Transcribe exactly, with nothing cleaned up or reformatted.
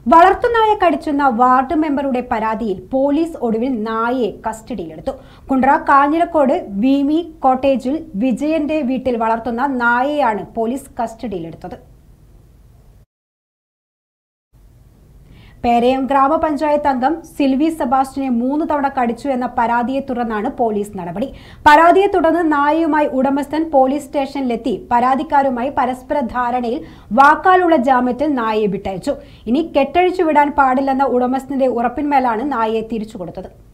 വളർത്തുനായ കടിച്ചെന്ന ward മെമ്പറുടെ പരാതിയിൽ police ഒടുവിൽ നായയെ കസ്റ്റഡിയിലെടുത്തു. കുണ്ട്ര കാഞ്ഞിരക്കോട് വീമി കോട്ടേജിൽ വിജയന്റെ വീട്ടിൽ വളർത്തുന്ന നായയാണ് പോലീസ് കസ്റ്റഡിയിലെടുത്തത്. പേരയം ഗ്രാമപഞ്ചായത്ത് അംഗം സിൽവി സെബാസ്റ്റ്യനെ മൂന്ന് തവണ കടിച്ചു എന്ന പരാതിയെ തുടർന്നാണ് പോലീസ് നടപടി. പരാതിയെ തുടർന്ന് നായയുമായി ഉടമസ്ഥൻ പോലീസ് സ്റ്റേഷനിലെത്തി പരാതിക്കാരുമായി പരസ്പര ധാരണയിൽ വാക്കാലുള്ള ജാമ്യത്തിൽ നായയെ വിട്ടയച്ചു. ഇനി കെട്ടഴിച്ചു വിടാൻ പാടില്ലെന്ന ഉടമസ്ഥന്റെ ഉറപ്പിന്മേലാണ് നായയെ തിരിച്ചു കൊടുത്തത്.